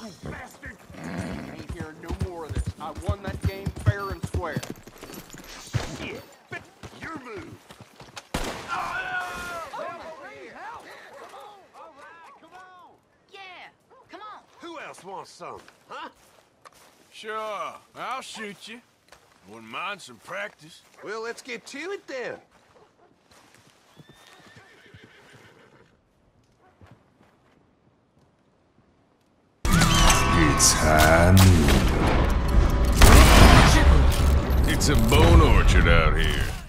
bastard! Ain't hearing no more of this. I won that game fair and square. Shit! Your move! Who else wants some, huh? Sure, I'll shoot you. Wouldn't mind some practice. Well, let's get to it then. It's high noon. It's a bone orchard out here.